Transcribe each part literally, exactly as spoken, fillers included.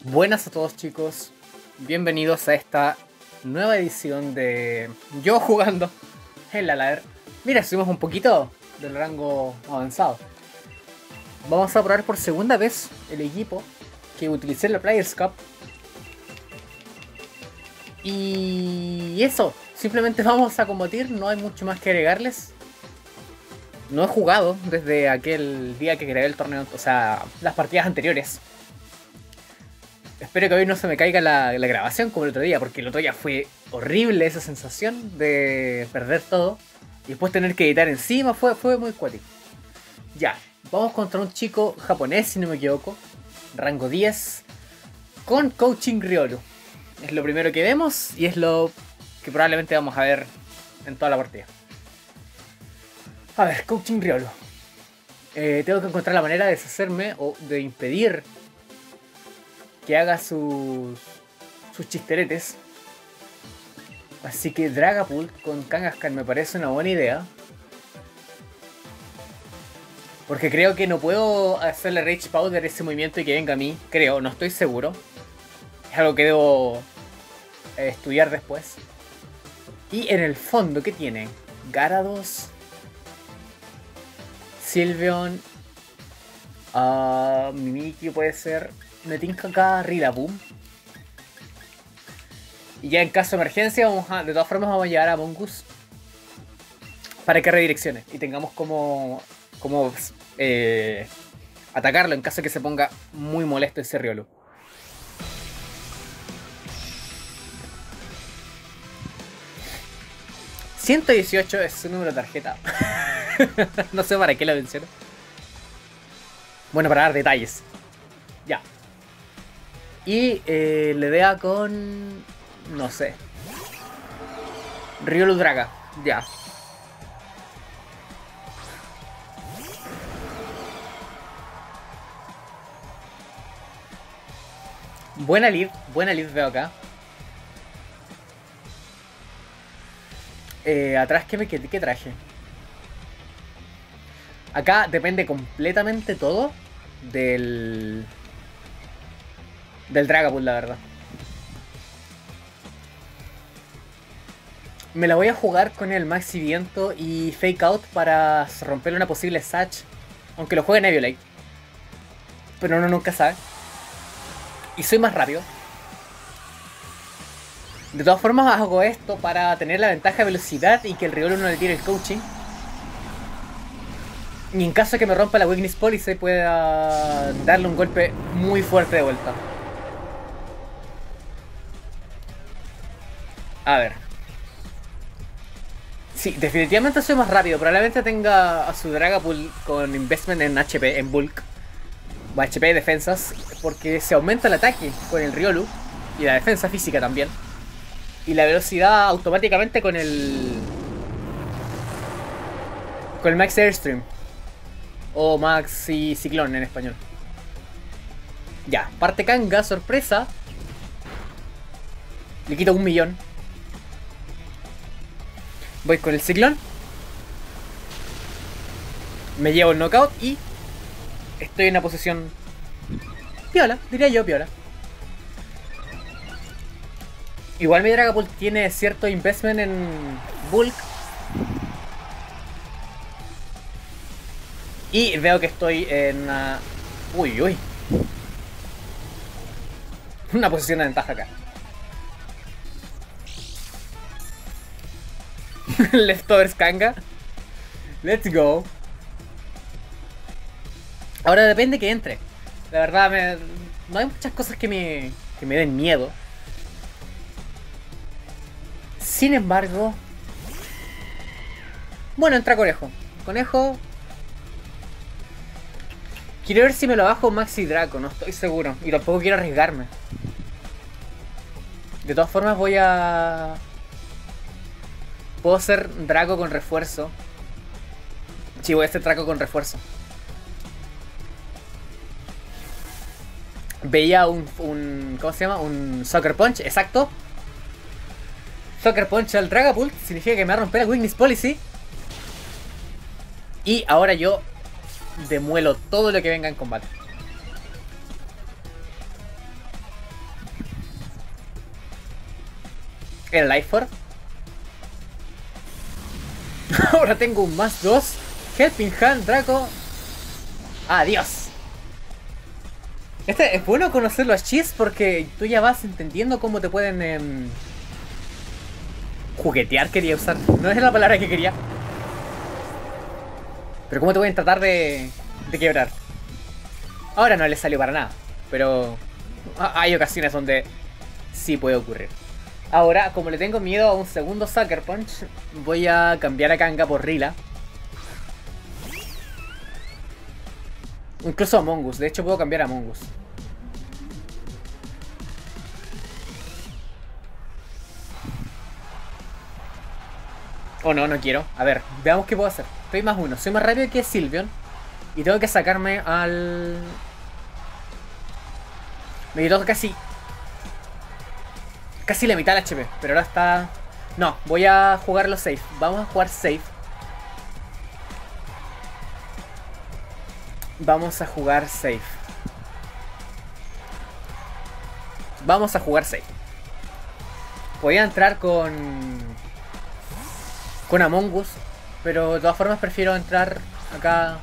Buenas a todos, chicos, bienvenidos a esta nueva edición de yo jugando en la ladder. Mira, subimos un poquito del rango avanzado. Vamos a probar por segunda vez el equipo que utilicé en la Players Cup. Y eso, simplemente vamos a combatir, no hay mucho más que agregarles. No he jugado desde aquel día que grabé el torneo, o sea, las partidas anteriores. Espero que hoy no se me caiga la, la grabación como el otro día, porque el otro día fue horrible esa sensación de perder todo y después tener que editar encima, fue, fue muy cuático. Ya, vamos contra un chico japonés, si no me equivoco, rango diez, con coaching Riolu. Es lo primero que vemos y es lo que probablemente vamos a ver en toda la partida. A ver, coaching Riolu. Eh, tengo que encontrar la manera de deshacerme o de impedir que haga sus, sus chisteretes. Así que Dragapult con Kangaskhan me parece una buena idea. Porque creo que no puedo hacerle Rage Powder ese movimiento y que venga a mí. Creo, no estoy seguro. Es algo que debo eh, estudiar después. Y en el fondo, ¿qué tiene? Gyarados, Sylveon, uh, Mimikyu puede ser. Me tinca acá Rillaboom. Y ya en caso de emergencia, vamos a, de todas formas vamos a llevar a Mongoose para que redireccione y tengamos como, como eh, atacarlo en caso de que se ponga muy molesto ese Riolu. ciento dieciocho es su número de tarjeta. No sé para qué lo menciono. Bueno, para dar detalles. Ya. Y eh, le dea con... no sé. Riolu Draga. Ya. Buena lead. Buena lead veo acá. Eh, atrás, ¿qué, me, qué, ¿qué traje? Acá depende completamente todo del... del Dragapult, la verdad. Me la voy a jugar con el Maxi Viento y Fake Out para romperle una posible Satch. Aunque lo juegue Nebulite. Pero uno nunca sabe. Y soy más rápido. De todas formas hago esto para tener la ventaja de velocidad y que el Riolu no le tire el coaching. Y en caso de que me rompa la Weakness Policy pueda darle un golpe muy fuerte de vuelta. A ver. Sí, definitivamente soy más rápido. Probablemente tenga a su Dragapult con investment en H P, en bulk. O H P de defensas. Porque se aumenta el ataque con el Riolu. Y la defensa física también. Y la velocidad automáticamente con el... con el Max Airstream. O Maxi Ciclón en español. Ya, parte Kanga, sorpresa. Le quito un millón. Voy con el Ciclón. Me llevo el knockout y estoy en una posición piola, diría yo piola. Igual mi Dragapult tiene cierto investment en bulk. Y veo que estoy en una... Uy, uy. Una posición de ventaja acá. Leftovers Kanga. Let's go. Ahora depende que entre. La verdad, me... no hay muchas cosas que me, que me den miedo. Sin embargo... bueno, entra Conejo. Conejo... quiero ver si me lo bajo Maxi Draco, no estoy seguro. Y tampoco quiero arriesgarme. De todas formas voy a... puedo hacer Draco con refuerzo. Sí, voy a hacer Draco con refuerzo. Veía un, un... ¿cómo se llama? Un Sucker Punch, exacto. Sucker Punch al Dragapult. Significa que me va a romper la Weakness Policy. Y ahora yo demuelo todo lo que venga en combate. El Life Orb. Ahora tengo un más dos. Helping Hand, Draco. Adiós. Este es bueno conocer los cheats porque tú ya vas entendiendo cómo te pueden eh, juguetear, quería usar. No es la palabra que quería. Pero cómo te pueden tratar de, de quebrar. Ahora no le salió para nada. Pero hay ocasiones donde sí puede ocurrir. Ahora, como le tengo miedo a un segundo Sucker Punch, voy a cambiar a Kanga por Rila. Incluso a Mongoose, de hecho puedo cambiar a Mongoose. Oh no, no quiero. A ver, veamos qué puedo hacer. Estoy más uno, soy más rápido que Sylveon. Y tengo que sacarme al... Me quitó casi... Casi la mitad del H P, pero ahora está... No, voy a jugarlo safe. Vamos a jugar safe. Vamos a jugar safe. Vamos a jugar safe. Podía entrar con... Con Among Us, pero de todas formas prefiero entrar acá...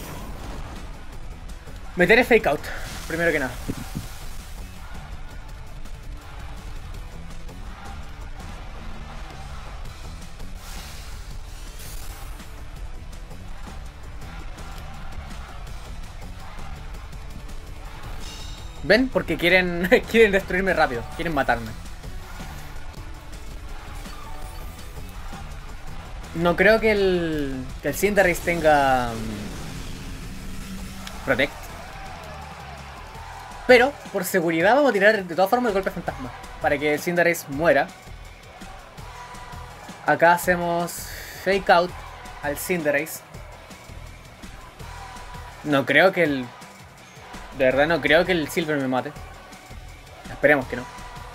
Meter el Fake Out, primero que nada. ¿Ven? Porque quieren, quieren destruirme rápido. Quieren matarme. No creo que el, que el Cinderace tenga... Um, Protect. Pero, por seguridad, vamos a tirar de todas formas el golpe fantasma. Para que el Cinderace muera. Acá hacemos Fake Out al Cinderace. No creo que el... De verdad no creo que el Silver me mate. Esperemos que no.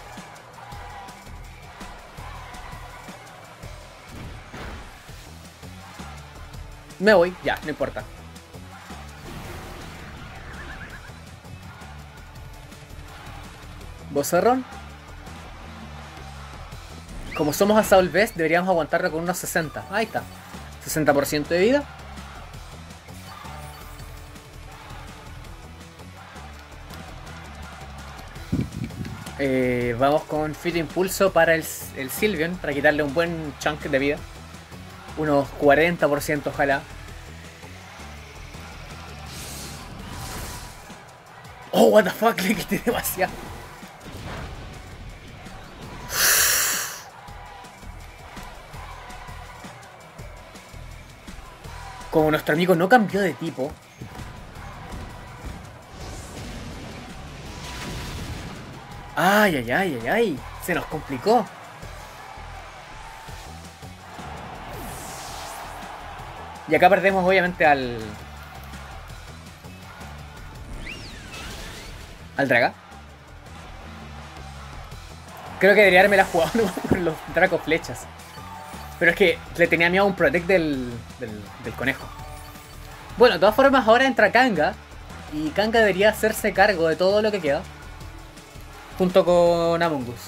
Me voy, ya, no importa. Bozarrón. Como somos Assault Vest, deberíamos aguantarlo con unos sesenta. Ahí está. sesenta por ciento de vida. Eh, vamos con Fit Impulso para el, el Sylveon, para quitarle un buen chunk de vida. Unos cuarenta por ciento ojalá. Oh, what the fuck, le quité demasiado. Como nuestro amigo no cambió de tipo. Ay, ay, ay, ay, ay. Se nos complicó. Y acá perdemos obviamente al... Al Draga. Creo que debería haberme la jugado con los Draco flechas. Pero es que le tenía miedo a un Protect del, del, del conejo. Bueno, de todas formas ahora entra Kanga. Y Kanga debería hacerse cargo de todo lo que queda. Junto con Among Us.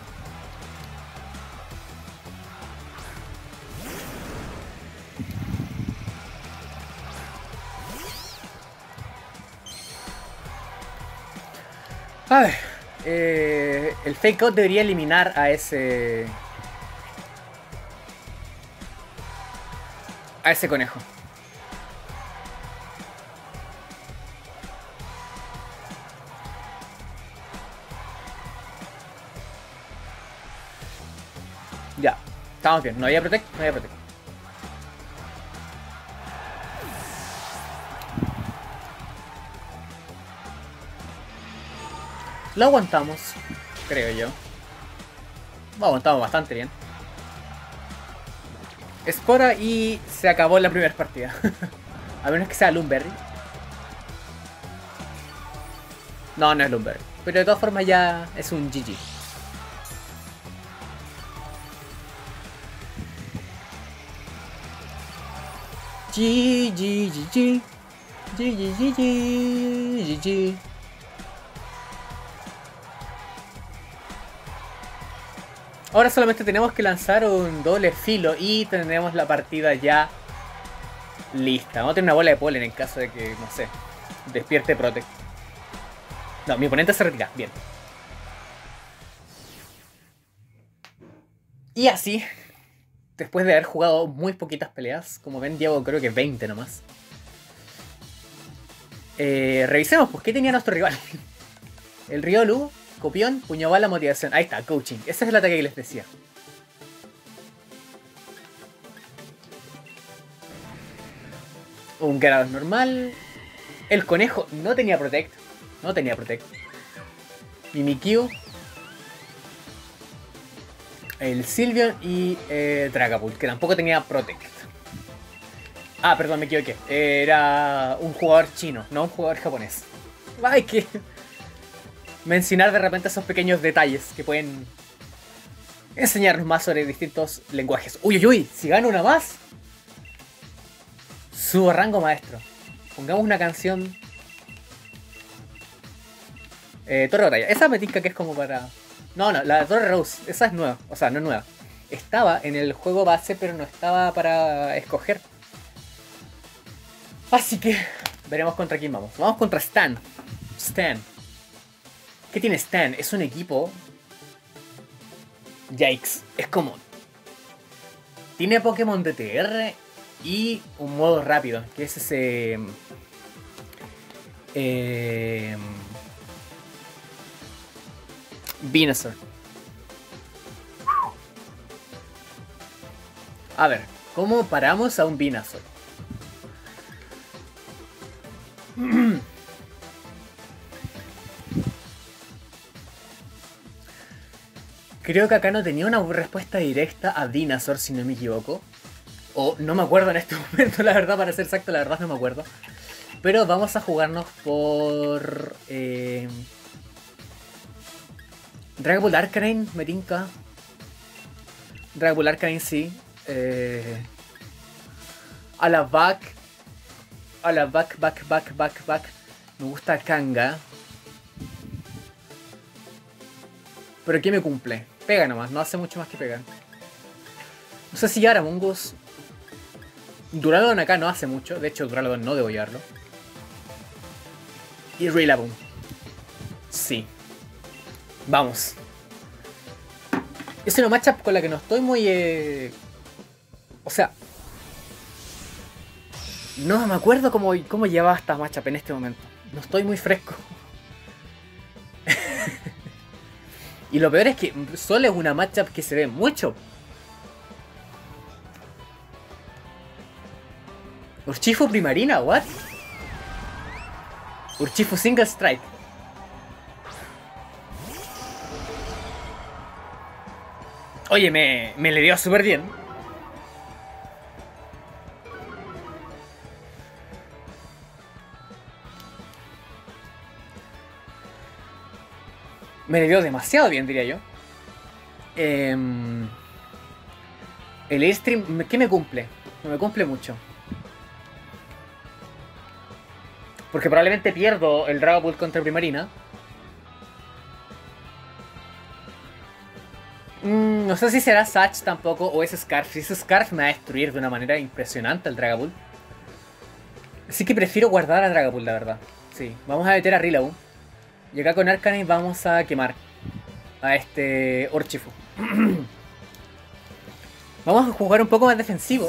A ver, eh, el Fake Out debería eliminar a ese... A ese conejo. Ya, estamos bien, no había Protect, no había Protect. Lo aguantamos, creo yo. Lo aguantamos bastante bien. Espora y se acabó la primera partida. A menos que sea Lumberry. No, no es Lumberry. Pero de todas formas ya es un G G. G G G G G G G G G G. Ahora solamente tenemos que lanzar un doble filo y tenemos la partida ya lista. Vamos a tener una bola de polen en caso de que, no sé, despierte Protect. No, mi oponente se retira. Bien. Y así, después de haber jugado muy poquitas peleas, como ven, llevo creo que veinte nomás. Eh, revisemos, pues, ¿qué tenía nuestro rival? El Riolu, copión, puño bala, motivación. Ahí está, coaching. Ese es el ataque que les decía. Un Gyarados normal. El conejo no tenía Protect. No tenía Protect. Mimikyu. El Sylveon y eh, Dragapult, que tampoco tenía Protect. Ah, perdón, me equivoqué. Era un jugador chino, no un jugador japonés. Hay que mencionar de repente esos pequeños detalles que pueden enseñarnos más sobre distintos lenguajes. Uy, uy, uy, si gano una más, subo rango maestro. Pongamos una canción. Eh, Torre de Batalla. Esa me tinca que es como para... No, no, la Torre Rose, esa es nueva. O sea, no es nueva. Estaba en el juego base, pero no estaba para escoger. Así que veremos contra quién vamos. Vamos contra Stan. Stan. ¿Qué tiene Stan? Es un equipo... Yikes. Es como... Tiene Pokémon D T R y un modo rápido, que es ese... Eh... Venusaur. A ver, ¿cómo paramos a un Venusaur? Creo que acá no tenía una respuesta directa a Venusaur, si no me equivoco. O no me acuerdo en este momento, la verdad, para ser exacto, la verdad no me acuerdo. Pero vamos a jugarnos por... Eh... Dragapult Arcanine, me tinca. Dragapult Arcanine, sí. Eh... A la back. A la back, back, back, back, back. Me gusta Kanga. Pero ¿qué me cumple? Pega nomás, no hace mucho más que pegar. No sé si ya Aramungus. Duraludon acá no hace mucho. De hecho, Duraludon no debo llevarlo. Y Rillaboom. Sí. Vamos. Es una matchup con la que no estoy muy... Eh... O sea... No me acuerdo cómo, cómo llevaba esta matchup en este momento. No estoy muy fresco. Y lo peor es que solo es una matchup que se ve mucho. Urshifu Primarina, what? Urshifu Single Strike. Oye, me, me le dio súper bien. Me le dio demasiado bien, diría yo. Eh, el Airstream, ¿qué me cumple? No me cumple mucho. Porque probablemente pierdo el Dragapult contra Primarina. Mm, no sé si será Satch tampoco o es Scarf. Si es Scarf me va a destruir de una manera impresionante el Dragapult. Así que prefiero guardar a Dragapult, la verdad. Sí, vamos a meter a Rillaboom. Y acá con Arcanine vamos a quemar a este Urshifu. Vamos a jugar un poco más defensivo.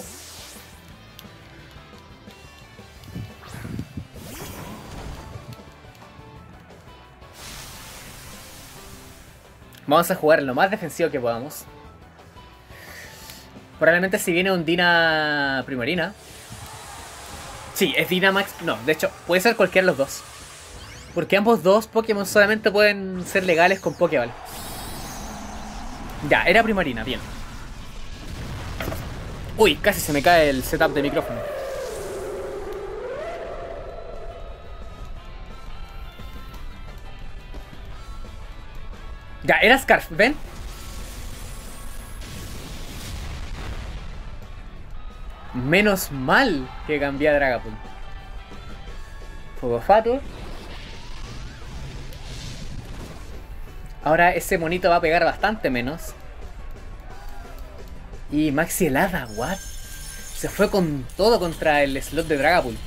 Vamos a jugar lo más defensivo que podamos. Probablemente si viene un Dina Primarina. Sí, es Dynamax. No, de hecho, puede ser cualquiera de los dos. Porque ambos dos Pokémon solamente pueden ser legales con Pokéball. Ya, era Primarina, bien. Uy, casi se me cae el setup de micrófono. Ya, era Scarf, ¿ven? Menos mal que cambié a Dragapult. Fuego Fatur. Ahora ese monito va a pegar bastante menos. Y Maxi helada, what? Se fue con todo contra el slot de Dragapult.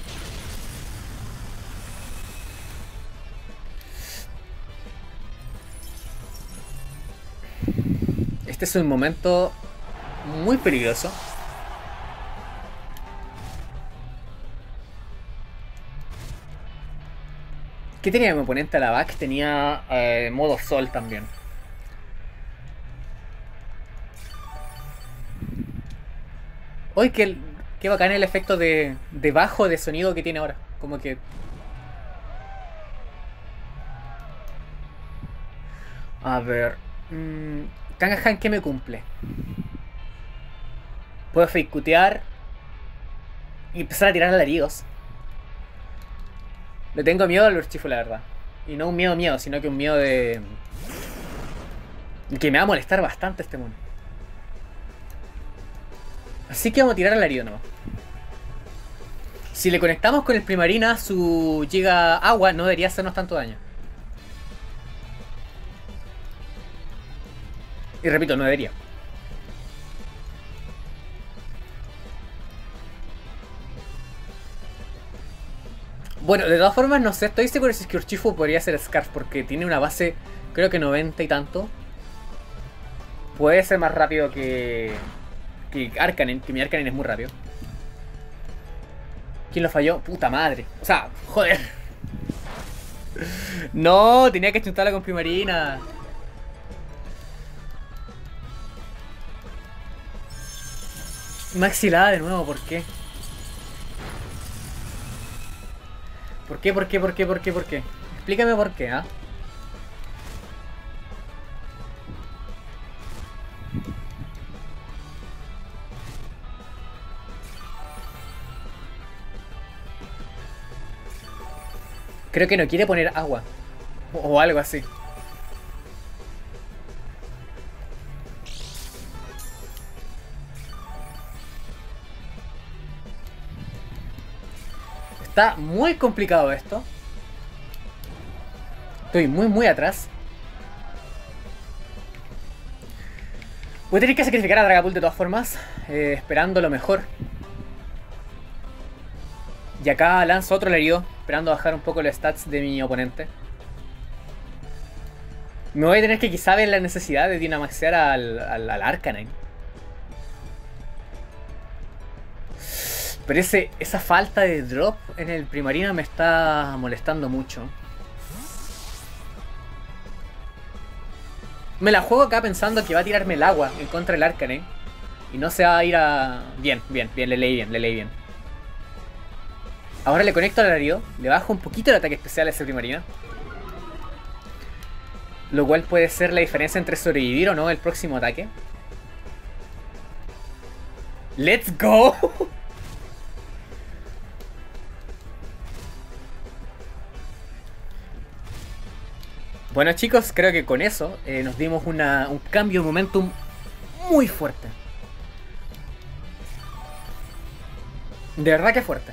Este es un momento muy peligroso. ¿Qué tenía mi oponente a la back? Tenía eh, modo sol también. Uy, qué, qué bacán el efecto de, de bajo de sonido que tiene ahora. Como que... A ver... Mmm, Kangaskhan, ¿qué me cumple? Puedo fakecutear y empezar a tirar alaridos. Le tengo miedo al Urshifu, la verdad. Y no un miedo miedo, sino que un miedo de... que me va a molestar bastante este mono. Así que vamos a tirar alarido nomás. Si le conectamos con el Primarina, su Giga Agua no debería hacernos tanto daño. Y repito, no debería. Bueno, de todas formas, no sé, estoy seguro si es que Urshifu podría ser Scarf, porque tiene una base, creo que noventa y tanto. Puede ser más rápido que... que Arcanen, que mi Arcanen es muy rápido. ¿Quién lo falló? Puta madre. O sea, joder. No, tenía que chuntarla con Primarina. Maxilada de nuevo, ¿por qué? ¿Por qué, por qué, por qué, por qué, por qué? Explícame por qué, ¿ah? ¿eh? Creo que no quiere poner agua. O, o algo así. Está muy complicado esto. Estoy muy, muy atrás. Voy a tener que sacrificar a Dragapult de todas formas. Eh, esperando lo mejor. Y acá lanzo otro herido, esperando bajar un poco los stats de mi oponente. Me voy a tener que quizá ver la necesidad de dinamaxear al, al, al Arcanine. Pero ese, esa falta de drop en el Primarina me está molestando mucho. Me la juego acá pensando que va a tirarme el agua en contra del Arcanine. Y no se va a ir a... Bien, bien, bien, le leí bien, le leí bien. Ahora le conecto al alarido, le bajo un poquito el ataque especial a ese Primarina. Lo cual puede ser la diferencia entre sobrevivir o no el próximo ataque. ¡Let's go! Bueno chicos, creo que con eso eh, nos dimos una, un cambio de momentum muy fuerte. De verdad que fuerte.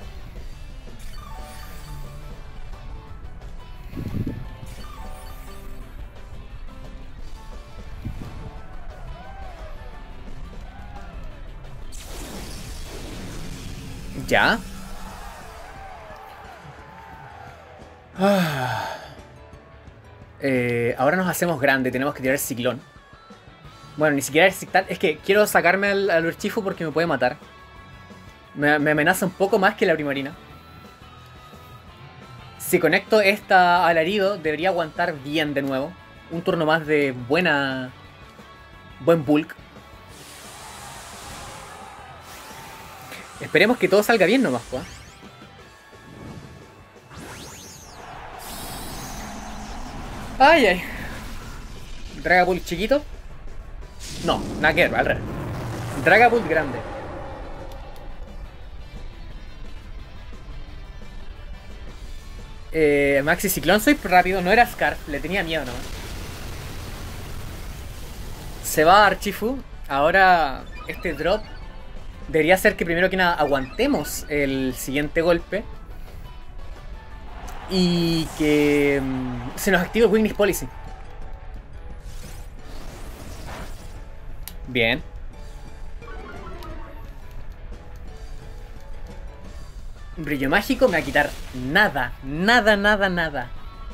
Ya. Ah. Eh, ahora nos hacemos grande, tenemos que tirar ciclón. Bueno, ni siquiera es tal. Es que quiero sacarme al, al Urshifu porque me puede matar. Me, me amenaza un poco más que la Primarina. Si conecto esta alarido, debería aguantar bien de nuevo. Un turno más de buena... buen bulk. Esperemos que todo salga bien nomás, pues. Ay, ay. Dragapult chiquito. No, nada que ver, al revés. Dragapult grande. Eh, Maxi Ciclón, soy rápido, no era Scarf, le tenía miedo nomás. Se va Archifu. Ahora este drop debería ser que primero que nada aguantemos el siguiente golpe. Y que um, se nos active el Weakness Policy. Bien. Brillo mágico me va a quitar nada, nada, nada, nada.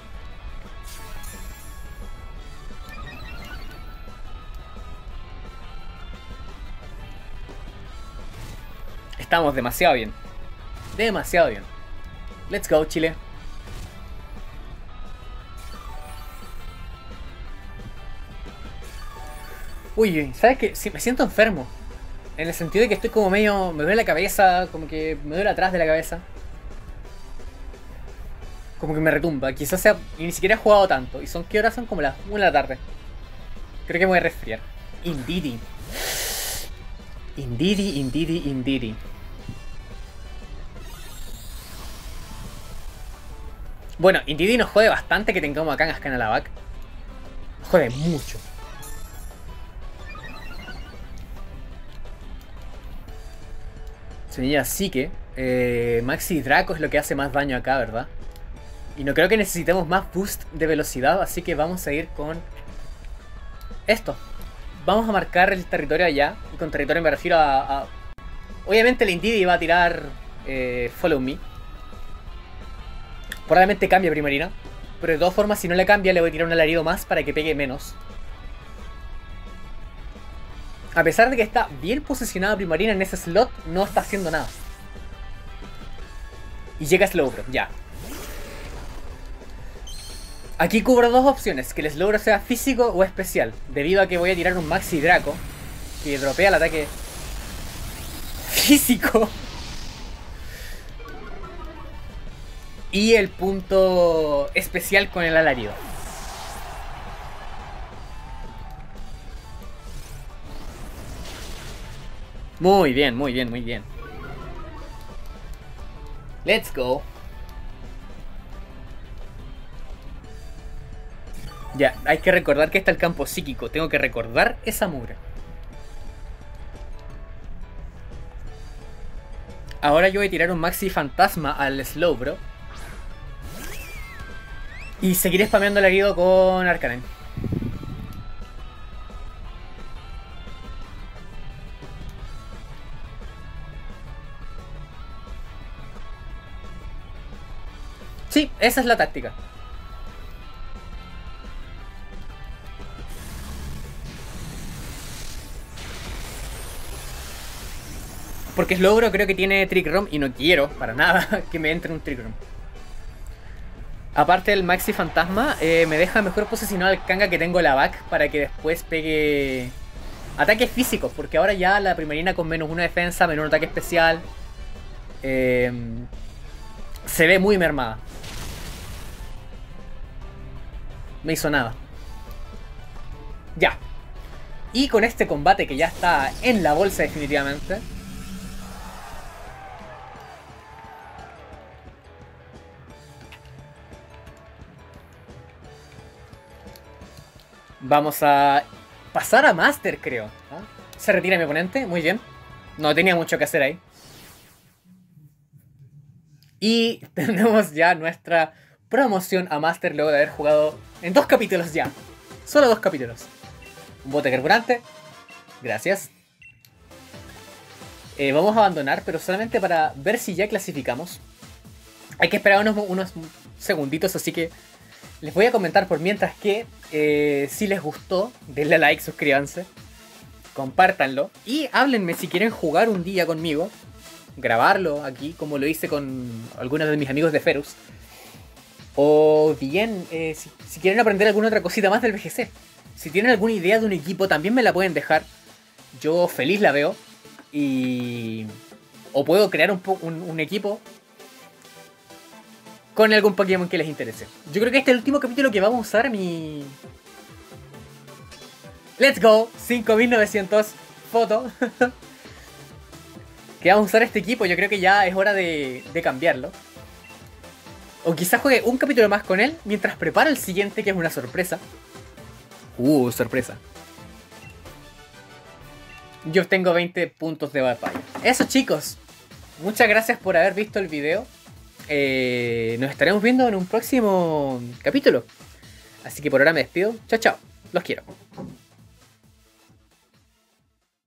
Estamos demasiado bien. Demasiado bien. Let's go, Chile. Uy, ¿sabes qué? Sí, me siento enfermo. En el sentido de que estoy como medio... Me duele la cabeza, como que me duele atrás de la cabeza. Como que me retumba. Quizás sea... Y ni siquiera he jugado tanto. ¿Y son qué horas? Son como las una de la tarde. Creo que me voy a resfriar. Indeedy. Indeedy, indeedy, indeedy. Bueno, Indeedy nos jode bastante que tengamos acá en Ascanalabak. Nos jode mucho. Señora Psique. Eh, Maxi Draco es lo que hace más daño acá, ¿verdad? Y no creo que necesitemos más boost de velocidad, así que vamos a ir con esto. Vamos a marcar el territorio allá. Y con territorio me refiero a... a... Obviamente el Indeedy va a tirar eh, Follow Me. Probablemente cambie Primarina. Pero de todas formas, si no le cambia, le voy a tirar un alarido más para que pegue menos. A pesar de que está bien posicionada Primarina en ese slot, no está haciendo nada. Y llega Slowbro, ya. Aquí cubro dos opciones, que el Slowbro sea físico o especial. Debido a que voy a tirar un Maxi Draco, que dropea el ataque físico. Y el punto especial con el alarido. Muy bien, muy bien, muy bien. Let's go. Ya, hay que recordar que está el campo psíquico. Tengo que recordar esa mugre. Ahora yo voy a tirar un Maxi Fantasma al Slowbro. Y seguiré spameando el herido con Arcanine. Sí, esa es la táctica. Porque Slowbro creo que tiene Trick Room y no quiero para nada que me entre un Trick Room. Aparte del Maxi Fantasma, eh, me deja mejor posicionado al Kanga que tengo la back para que después pegue ataques físicos. Porque ahora ya la Primarina con menos una defensa, menos un ataque especial, eh, se ve muy mermada. Me hizo nada. Ya. Y con este combate que ya está en la bolsa definitivamente. Vamos a pasar a Master, creo. ¿Ah? Se retira mi oponente, muy bien. No tenía mucho que hacer ahí. Y tenemos ya nuestra promoción a Master luego de haber jugado en dos capítulos ya. Solo dos capítulos. Un bote carburante. Gracias. Eh, vamos a abandonar, pero solamente para ver si ya clasificamos. Hay que esperar unos, unos segunditos, así que les voy a comentar por mientras que eh, si les gustó, denle like, suscríbanse, compártanlo y háblenme si quieren jugar un día conmigo, grabarlo aquí como lo hice con algunos de mis amigos de Ferus, o bien eh, si, si quieren aprender alguna otra cosita más del B G C. Si tienen alguna idea de un equipo también me la pueden dejar, yo feliz la veo y... o puedo crear un, un, un equipo con algún Pokémon que les interese. Yo creo que este es el último capítulo que vamos a usar mi... Let's go, cinco mil novecientos foto. Que vamos a usar este equipo, yo creo que ya es hora de, de cambiarlo. O quizás juegue un capítulo más con él mientras preparo el siguiente, que es una sorpresa. Uh, sorpresa. Yo obtengo veinte puntos de batalla. Eso, chicos. Muchas gracias por haber visto el video. Eh, nos estaremos viendo en un próximo capítulo. Así que por ahora me despido. Chao, chao. Los quiero.